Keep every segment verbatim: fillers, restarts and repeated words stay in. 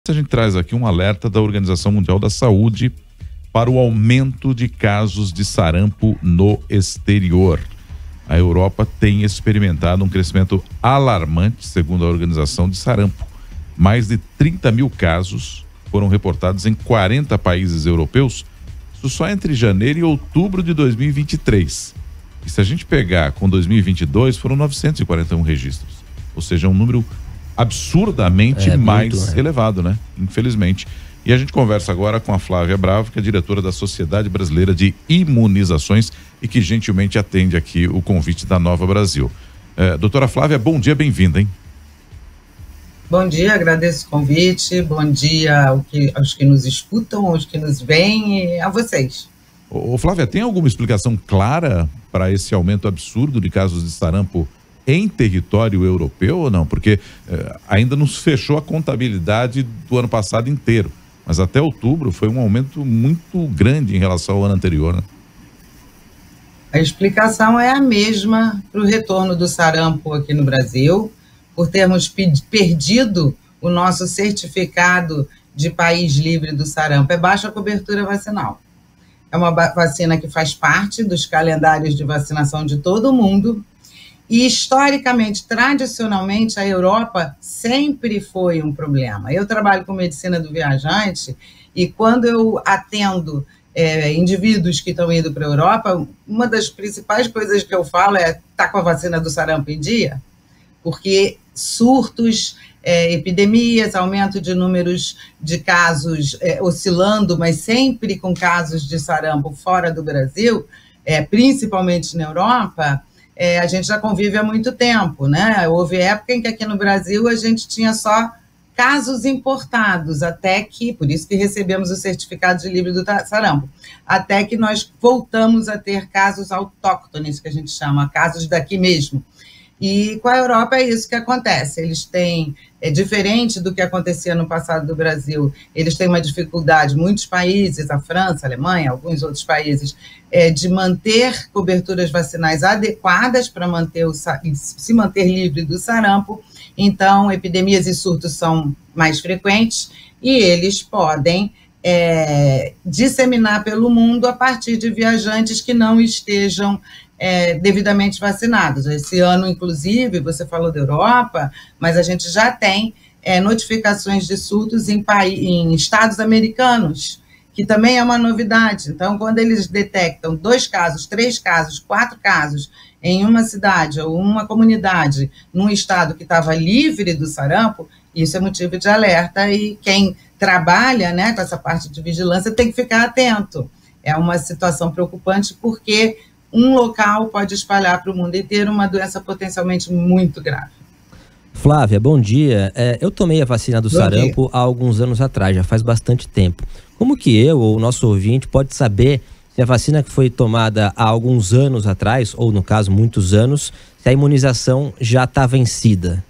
A gente traz aqui um alerta da Organização Mundial da Saúde para o aumento de casos de sarampo no exterior. A Europa tem experimentado um crescimento alarmante, segundo a organização, de sarampo. Mais de trinta mil casos foram reportados em quarenta países europeus, isso só entre janeiro e outubro de dois mil e vinte e três. E se a gente pegar com dois mil e vinte e dois, foram novecentos e quarenta e um registros. Ou seja, um número absurdamente é, mais muito, elevado, né? Infelizmente. E a gente conversa agora com a Flávia Bravo, que é diretora da Sociedade Brasileira de Imunizações e que gentilmente atende aqui o convite da Nova Brasil. É, doutora Flávia, bom dia, bem-vinda, hein? Bom dia, agradeço o convite, bom dia ao que, aos que nos escutam, aos que nos veem e a vocês. Ô, Flávia, tem alguma explicação clara para esse aumento absurdo de casos de sarampo em território europeu ou não? Porque eh, ainda não se fechou a contabilidade do ano passado inteiro, mas até outubro foi um aumento muito grande em relação ao ano anterior, né? A explicação é a mesma para o retorno do sarampo aqui no Brasil, por termos perdido o nosso certificado de país livre do sarampo. É baixa cobertura vacinal. É uma vacina que faz parte dos calendários de vacinação de todo o mundo. E, historicamente, tradicionalmente, a Europa sempre foi um problema. Eu trabalho com medicina do viajante e quando eu atendo é, indivíduos que estão indo para a Europa, uma das principais coisas que eu falo é: tá com a vacina do sarampo em dia? Porque surtos, é, epidemias, aumento de números de casos é, oscilando, mas sempre com casos de sarampo fora do Brasil, é, principalmente na Europa, É, a gente já convive há muito tempo, né? Houve época em que aqui no Brasil a gente tinha só casos importados, até que, por isso que recebemos o certificado de livre do sarampo, até que nós voltamos a ter casos autóctones, que a gente chama, casos daqui mesmo. E com a Europa é isso que acontece, eles têm, é diferente do que acontecia no passado do Brasil, eles têm uma dificuldade, muitos países, a França, a Alemanha, alguns outros países, é, de manter coberturas vacinais adequadas para manter o, se manter livre do sarampo. Então, epidemias e surtos são mais frequentes e eles podem é, disseminar pelo mundo a partir de viajantes que não estejam É, devidamente vacinados. Esse ano, inclusive, você falou da Europa, mas a gente já tem é, notificações de surtos em, em estados americanos, que também é uma novidade. Então, quando eles detectam dois casos, três casos, quatro casos em uma cidade ou uma comunidade, num estado que estava livre do sarampo, isso é motivo de alerta e quem trabalha, né, com essa parte de vigilância tem que ficar atento. É uma situação preocupante porque um local pode espalhar para o mundo inteiro uma doença potencialmente muito grave. Flávia, bom dia. É, eu tomei a vacina do bom sarampo dia. há alguns anos atrás, já faz bastante tempo. Como que eu ou o nosso ouvinte pode saber se a vacina que foi tomada há alguns anos atrás, ou no caso muitos anos, se a imunização já está vencida?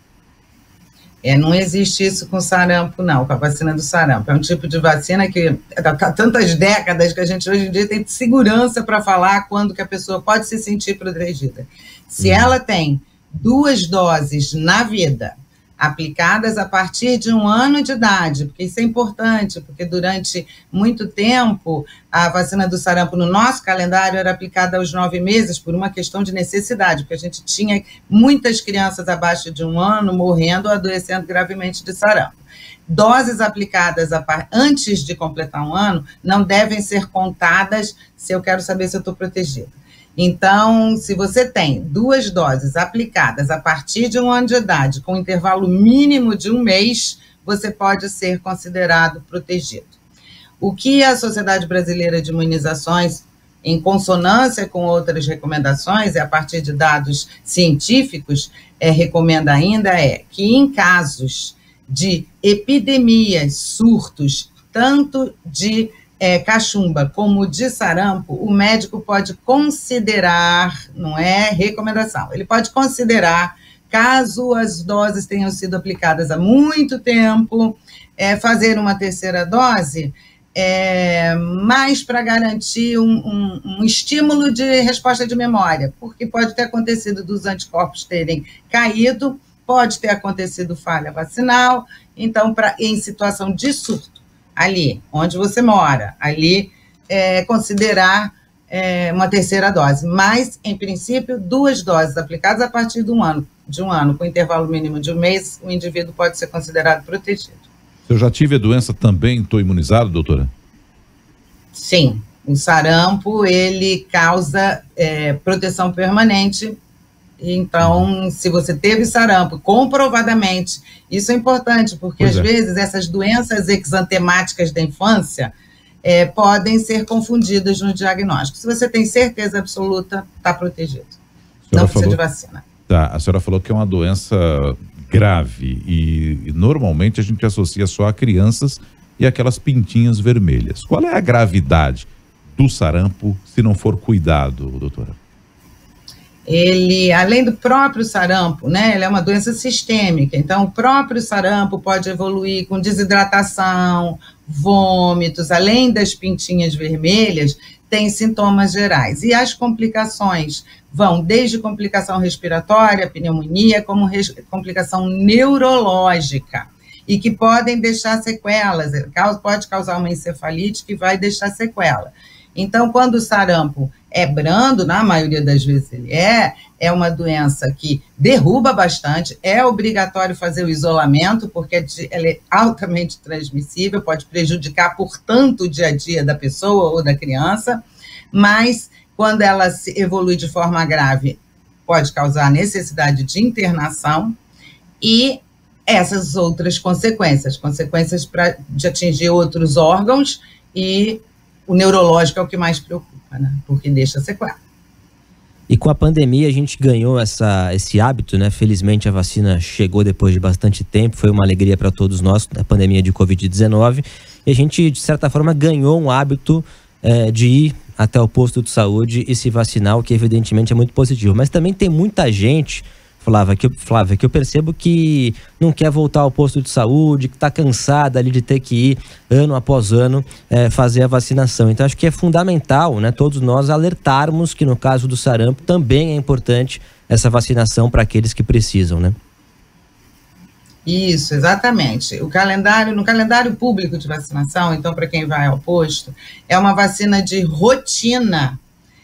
É, não existe isso com sarampo, não, com a vacina do sarampo. É um tipo de vacina que há tantas décadas que a gente hoje em dia tem segurança para falar quando que a pessoa pode se sentir protegida. Se hum. ela tem duas doses na vida, aplicadas a partir de um ano de idade, porque isso é importante, porque durante muito tempo a vacina do sarampo no nosso calendário era aplicada aos nove meses por uma questão de necessidade, porque a gente tinha muitas crianças abaixo de um ano morrendo ou adoecendo gravemente de sarampo. Doses aplicadas a par... antes de completar um ano não devem ser contadas se eu quero saber se eu estou protegida. Então, se você tem duas doses aplicadas a partir de um ano de idade, com intervalo mínimo de um mês, você pode ser considerado protegido. O que a Sociedade Brasileira de Imunizações, em consonância com outras recomendações, e a partir de dados científicos, é, recomenda ainda é que em casos de epidemias, surtos, tanto de É, cachumba como de sarampo, o médico pode considerar, não é recomendação, ele pode considerar, caso as doses tenham sido aplicadas há muito tempo, é, fazer uma terceira dose, é, mais para garantir um, um, um estímulo de resposta de memória, porque pode ter acontecido dos anticorpos terem caído, pode ter acontecido falha vacinal, Então, pra, em situação de surto, ali onde você mora, ali é, considerar é, uma terceira dose. Mas, em princípio, duas doses aplicadas a partir de um ano, de um ano, com intervalo mínimo de um mês, o indivíduo pode ser considerado protegido. Se eu já tive a doença, também estou imunizado, doutora? Sim, o sarampo, ele causa é, proteção permanente. Então, se você teve sarampo, comprovadamente, isso é importante, porque pois às é. vezes essas doenças exantemáticas da infância é, podem ser confundidas no diagnóstico. Se você tem certeza absoluta, está protegido. Não precisa falou, de vacina. Tá, a senhora falou que é uma doença grave e, e normalmente a gente associa só a crianças e aquelas pintinhas vermelhas. Qual é a gravidade do sarampo se não for cuidado, doutora? Ele, além do próprio sarampo, né, ele é uma doença sistêmica, então o próprio sarampo pode evoluir com desidratação, vômitos, além das pintinhas vermelhas, tem sintomas gerais. E as complicações vão desde complicação respiratória, pneumonia, como res, complicação neurológica, e que podem deixar sequelas, pode causar uma encefalite que vai deixar sequela. Então, quando o sarampo é brando, na maioria das vezes ele é, é uma doença que derruba bastante, é obrigatório fazer o isolamento, porque ela é altamente transmissível, pode prejudicar, portanto, o dia a dia da pessoa ou da criança, mas quando ela se evolui de forma grave, pode causar necessidade de internação e essas outras consequências, consequências pra, de atingir outros órgãos, e o neurológico é o que mais preocupa, né? Porque deixa sequela. E com a pandemia a gente ganhou essa, esse hábito, né? Felizmente a vacina chegou depois de bastante tempo, foi uma alegria para todos nós, a pandemia de covid dezenove, e a gente, de certa forma, ganhou um hábito é, de ir até o posto de saúde e se vacinar, o que evidentemente é muito positivo. Mas também tem muita gente, Flávia, que eu, Flávia, que eu percebo que não quer voltar ao posto de saúde, que está cansada ali de ter que ir ano após ano é, fazer a vacinação. Então acho que é fundamental, né, todos nós alertarmos que no caso do sarampo também é importante essa vacinação para aqueles que precisam, né? Isso, exatamente. O calendário, no calendário público de vacinação, então para quem vai ao posto, é uma vacina de rotina.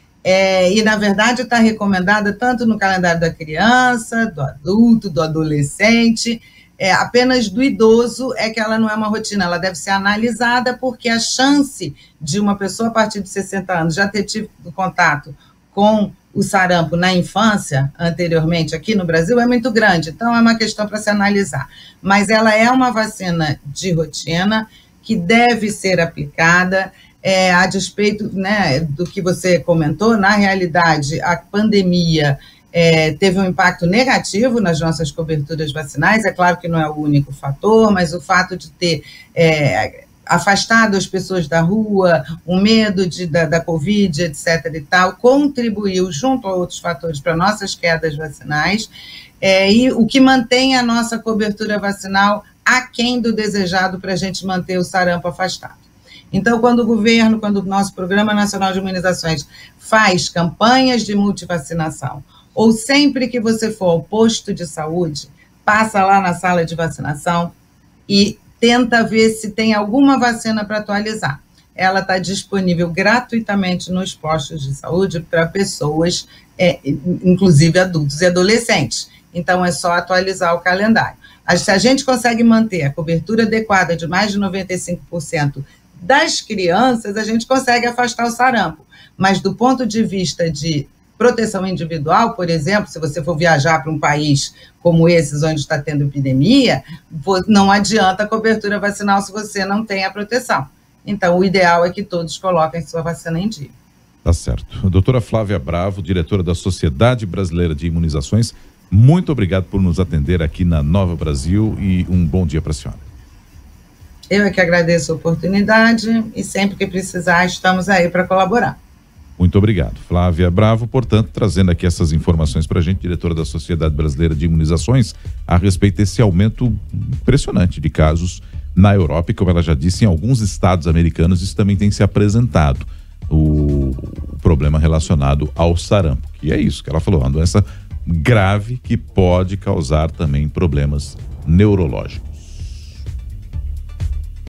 É, e, na verdade, está recomendada tanto no calendário da criança, do adulto, do adolescente, é, apenas do idoso é que ela não é uma rotina, ela deve ser analisada, porque a chance de uma pessoa a partir de sessenta anos já ter tido contato com o sarampo na infância, anteriormente, aqui no Brasil, é muito grande, então é uma questão para se analisar. Mas ela é uma vacina de rotina que deve ser aplicada. É, a despeito, né, do que você comentou, na realidade, a pandemia é, teve um impacto negativo nas nossas coberturas vacinais, é claro que não é o único fator, mas o fato de ter é, afastado as pessoas da rua, o medo de, da, da Covid, etc e tal, contribuiu, junto a outros fatores, para nossas quedas vacinais, é, e o que mantém a nossa cobertura vacinal aquém do desejado para a gente manter o sarampo afastado. Então, quando o governo, quando o nosso Programa Nacional de Imunizações faz campanhas de multivacinação, ou sempre que você for ao posto de saúde, passa lá na sala de vacinação e tenta ver se tem alguma vacina para atualizar. Ela está disponível gratuitamente nos postos de saúde para pessoas, é, inclusive adultos e adolescentes. Então, é só atualizar o calendário. Se a gente consegue manter a cobertura adequada de mais de noventa e cinco por cento das crianças, a gente consegue afastar o sarampo. Mas do ponto de vista de proteção individual, por exemplo, se você for viajar para um país como esses, onde está tendo epidemia, não adianta a cobertura vacinal se você não tem a proteção. Então, o ideal é que todos coloquem sua vacina em dia. Tá certo. A doutora Flávia Bravo, diretora da Sociedade Brasileira de Imunizações, muito obrigado por nos atender aqui na Nova Brasil e um bom dia para a senhora. Eu é que agradeço a oportunidade e sempre que precisar estamos aí para colaborar. Muito obrigado. Flávia Bravo, portanto, trazendo aqui essas informações para a gente, diretora da Sociedade Brasileira de Imunizações, a respeito desse aumento impressionante de casos na Europa e, como ela já disse, em alguns estados americanos isso também tem se apresentado, o, o problema relacionado ao sarampo, que é isso que ela falou, uma doença grave que pode causar também problemas neurológicos.